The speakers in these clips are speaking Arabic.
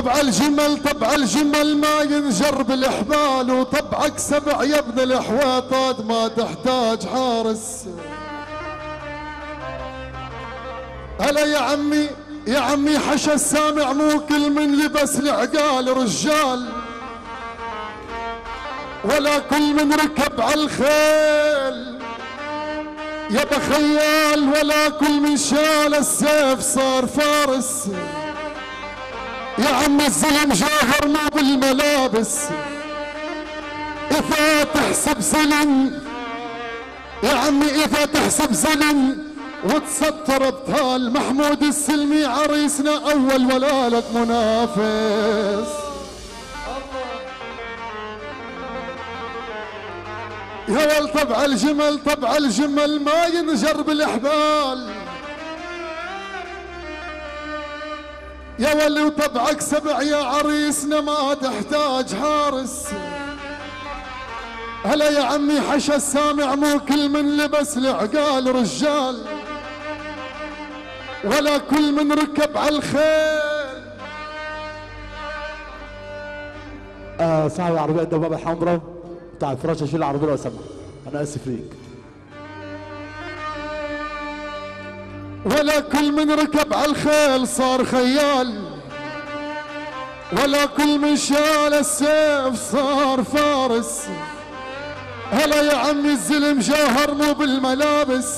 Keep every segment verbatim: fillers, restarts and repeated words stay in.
طبع الجمل طبع الجمل ما ينجر بالإحبال، وطبعك سبع يا ابن الحويطات ما تحتاج حارس. هلا يا عمي يا عمي حشا السامع مو كل من لبس العقال رجال، ولا كل من ركب عالخيل يا بخيال، ولا كل من شال السيف صار فارس. يا عم الزلم جاهر مو بالملابس، إذا تحسب زلم يا عمي إذا تحسب زلم وتستر ابطال. محمود السلمي عريسنا اول ولا لك منافس. يا ول طبع الجمل طبع الجمل ما ينجر بالاحبال، يا ولي وطبعك سبع يا عريسنا ما تحتاج حارس. هلا يا عمي حشا السامع مو كل من لبس العقال رجال، ولا كل من ركب عالخيل. آه صاحب العربية الدبابة الحمراء بتاع الفراشة شيل العربية لو سمحت، أنا آسف ليك. ولا كل من ركب عالخيل صار خيال، ولا كل من شال السيف صار فارس. هلا يا عمي الزلم جاهر مو بالملابس،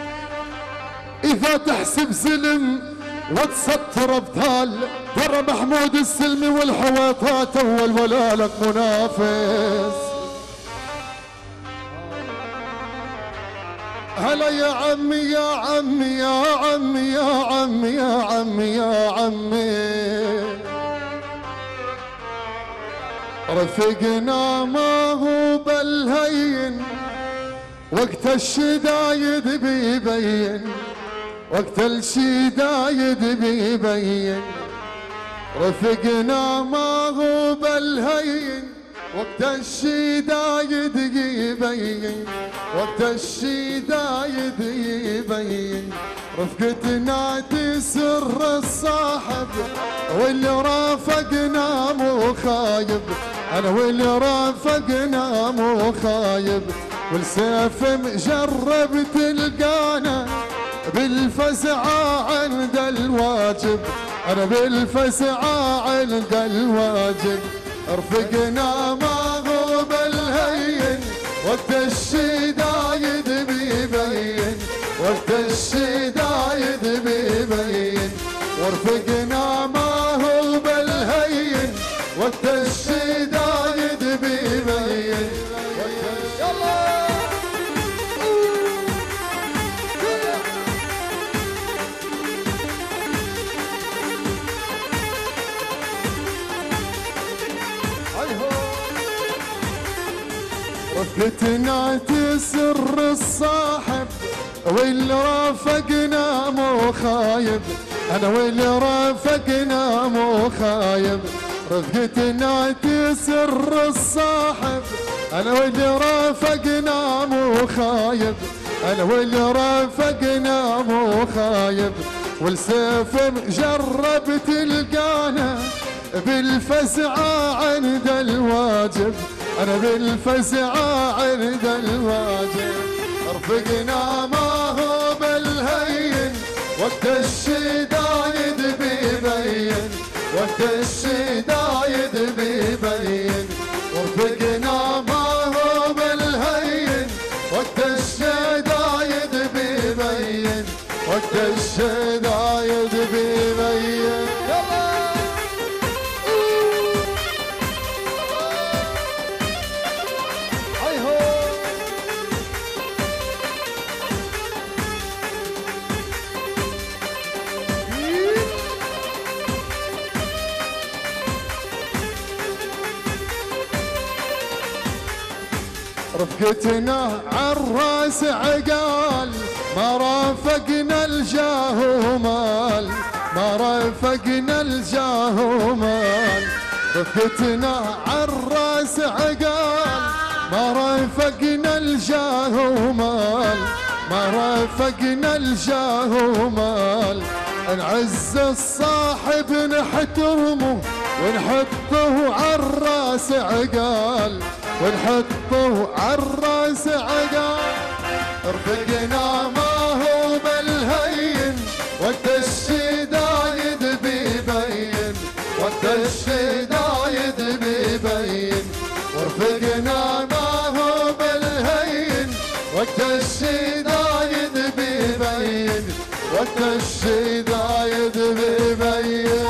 إذا تحسب زلم وتستر ابطال. ترى محمود السلمي والحويطات أول ولا لك منافس. هلا يا عمي يا عمي يا عمي يا عمي يا عمي يا عمي رفقنا ما هو بالهين، وقت الشدايد بيبين، وقت الشدايد بيبين. رفقنا ما هو بالهين، وقت الشدايد يبين، وقت الشدايد يبين. رفقتنا تسر الصاحب واللي رافقنا مو خايب، انا واللي رافقنا مو خايب. والسيف مجرب تلقانا بالفزعة عند الواجب، انا بالفزعة عند الواجب. رفقنا ما هو بالهين، وقت الشدايد بيبين، وقت الشدايد بيبين. ورفقنا ما هو بالهين، وقت الشدايد بيبين. يلا رفقتنا تسر الصاحب واللي رافقنا مو خايب، انا واللي رافقنا مو خايب. رفقتنا تسر الصاحب، انا واللي رافقنا مو خايب، انا واللي رافقنا مو خايب. والسيف مجرب تلقانا بالفزعة عند الواجب، انا بالفزعة عند الواجب. رفقنا ما هو بالهين، وقت الشدايد بيبين، وقت الشدايد بيبين. ورفقنا ما هو بالهين، وقت الشدايد بيبين، وقت الشدايد بيبين. يلا رفقتنا عالراس عقال، ما رافقنا الجاه ومال، ما رافقنا الجاه ومال. رفقتنا عالراس عقال، ما رافقنا الجاه ومال، ما رافقنا الجاه ومال. نعز الصاحب نحترمه ونحطه عالراس عقال، ونحطه عالراس عقال. رفقنا ما هو بالهين وقت الشدايد بيبين، وقت الشدايد بيبين. ورفقنا ما هو بالهين وقت الشدايد بيبين، وقت الشدايد بيبين.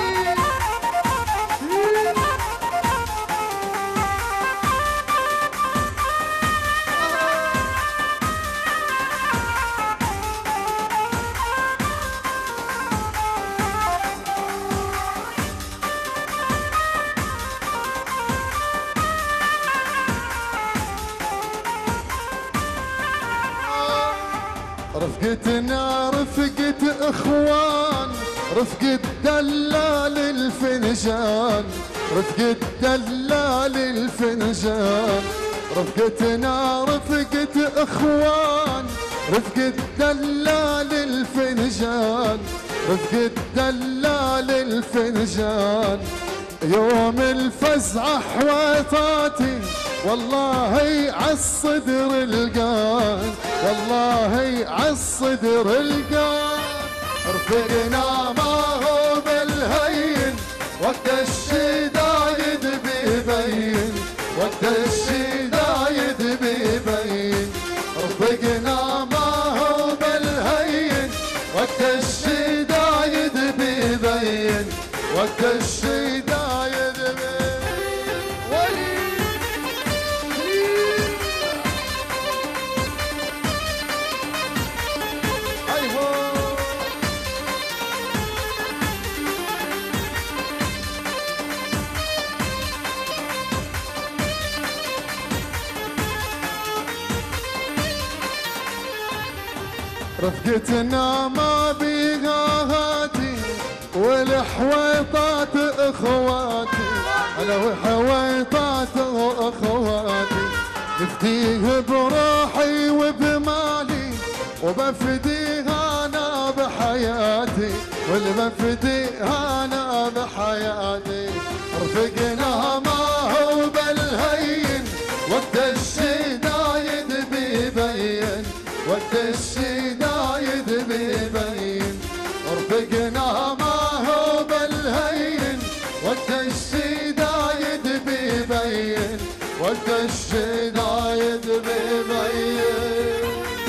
رفقتنا رفقة اخوان، رفقة دلال الفنجان، رفقة دلال الفنجان. رفقتنا رفقة اخوان، رفقة دلال الفنجان، رفقة دلال الفنجان. يوم الفزعة حويطاتي والله عالصدر القان، والله عالصدر القان. رفقنا ما هو بالهين وقت الشدايد بيبين، وقت الشدايد بيبين. رفقنا ما هو بالهين وقت الشدايد بيبين، وقت الشدايد بيبين. رفقتنا ما بيها هاتي والحويطات اخواتي، انا وحويطات اخواتي. نفديه بروحي وبمالي وبفديها انا بحياتي، والبفديها انا بحياتي. رفقنا ما هو بالهين وقت الشدايد بيبين، وقت الشدايد بيبين. رفقنا ما هو بالهين وقت الشدايد بيبين، وقت الشدايد بيبين.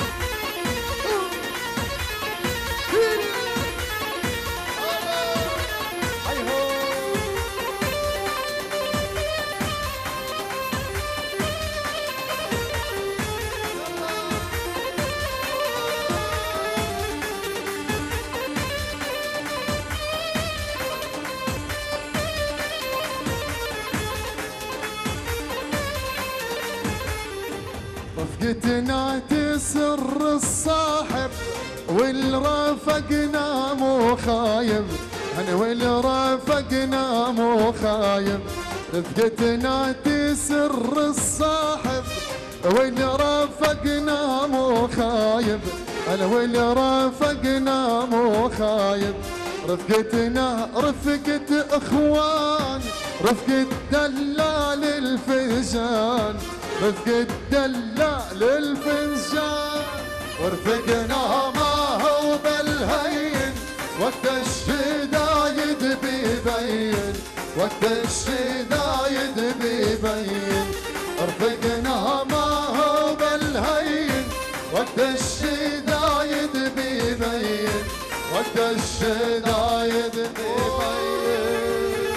رفقتنا تسر الصاحب والرافقنا مو خايب، انا والرافقنا مو خايب. رفقتنا تسر الصاحب والرافقنا مو خايب، انا والرافقنا مو خايب. رفقتنا رفقة اخوان، رفقة دلال الفنجان، رفقة دلال الفنجان. ورفقنا ما هو بالهين وقت الشدايد بيبين، وقت الشدايد بيبين. رفقنا ما هو بالهين وقت الشدايد بيبين، وقت الشدايد بيبين.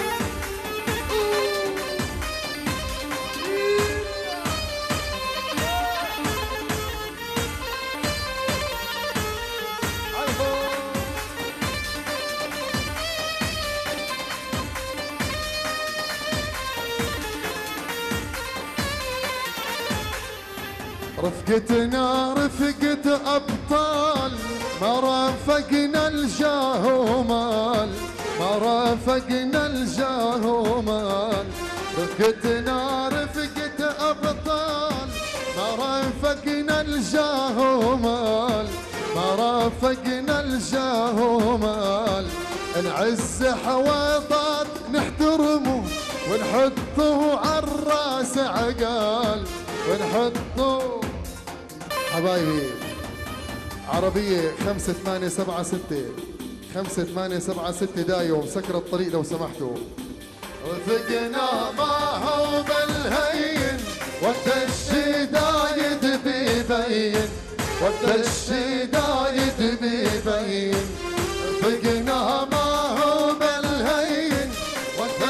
رفقتنا رفقة أبطال، ما رافقنا الجاه ومال، ما رافقنا الجاه ومال. رفقتنا رفقة أبطال، ما رافقنا الجاه ومال، ما وافقنا الجاه ومال، نعز حواطات نحترمه ونحطه عالراس عقال، ونحطه حبايبي. عربية خمسة ثمانية سبعة ستة خمسة ثمانية سبعة ستة دايم سكر الطريق لو سمحتوا. رفقنا معه بالهين وقت الشدايد بيبين، وقت الشدايد بيبين. رفقنا معه بالهين وقت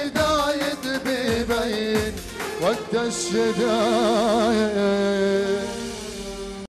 الشدايد بيبين، وقت الشدايد